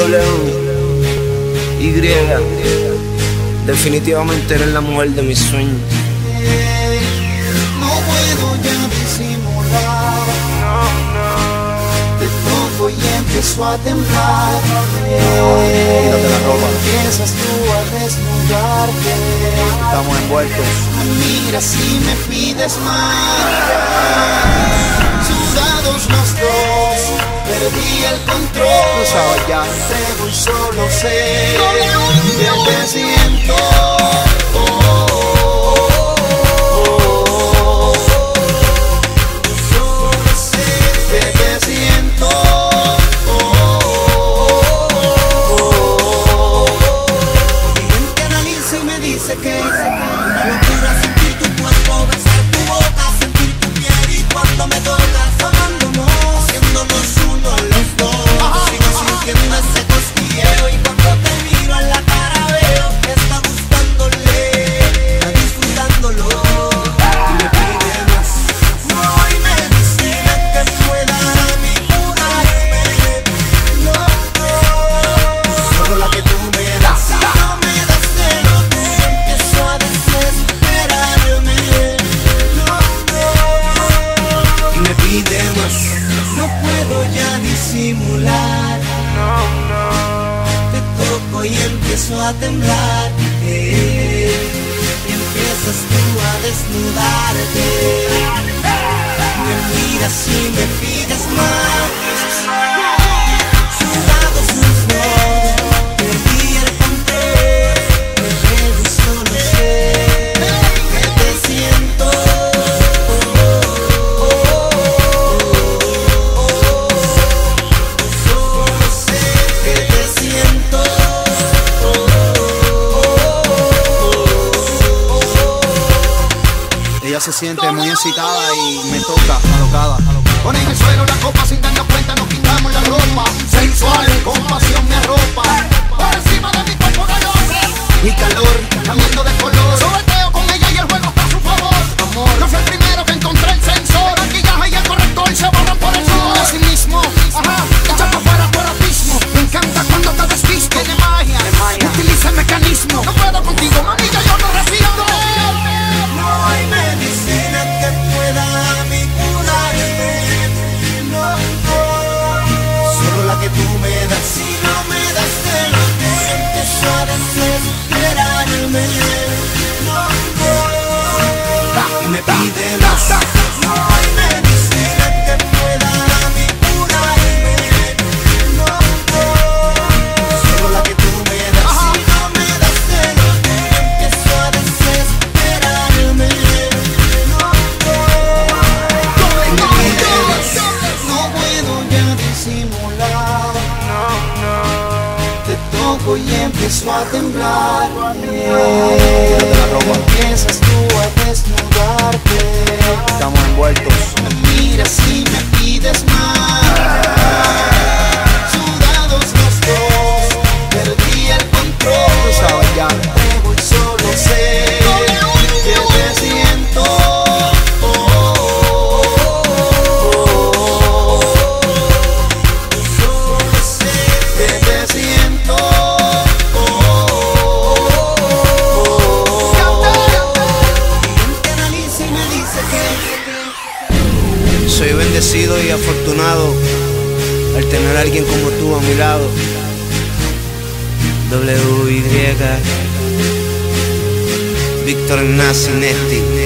Y, definitivamente eres la mujer de mis sueños. No puedo ya disimular, te toco y empiezo a temblar. Quítate la ropa. Empiezas tú a desnudarte. Estamos envueltos. Mira si me pides más. Sudados los dos, perdí el control. Tú sabes ya. Entrego y solo sé que te siento. Dice que es una locura sentir tu cuerpo, besar tu boca, sentir tu piel y cuando me tocas, amándonos, haciéndonos uno los dos. Sigo sintiendo ese cosquilleo y cuando te miro en la cara veo que está gustándole, está disfrutándolo y me pide más. No hay medicina que pueda a mí curarme, no, solo la que tú me das. No puedo ya disimular, te toco y empiezo a temblar, y empiezas tú a desnudarte, me miras y me pides más. Sudados los dos, perdí el control, me quedo y solo sé que te siento. Ella se siente muy excitada y me toca, alocada. Pon en el suelo la copa sin darnos cuenta, nos quitamos la ropa. Sensual, con pasión me arropa. Por encima de mi cuerpo galope. Mi calor, cambiando de color. Sobeteo con ella y el juego está a su favor. Amor, no fue el primero que encontré el sensor. El maquillaje y el corrector se borran por el sudor. Así mismo, ajá, echa para afuera por abismo. Me encanta cuando te desvisto. Tiene magia, utiliza el mecanismo. No puedo contigo, mami, ya yo no resisto. No hay medicina que pueda a mí curarme, no, solo la que tú me das. Si no me das de lo que empiezo a desesperarme, no, y me pide más. No hay medicina que pueda a mí curarme, no, solo la que tú me das. Si no me das de lo que empiezo a desesperarme, no puedo ya disimular, te toco y empiezo a temblar, empiezas tú a desnudarte, Estamos envueltos. me miras y me pides más. Sudados los dos, perdí el control. Tú sabes ya. Entrego y solo sé que te siento. Solo sé que te siento. Quien te analiza y me dice que Soy bendecido y afortunado al tener a alguien como tú a mi lado. W.Y. Víctor Nacinesti.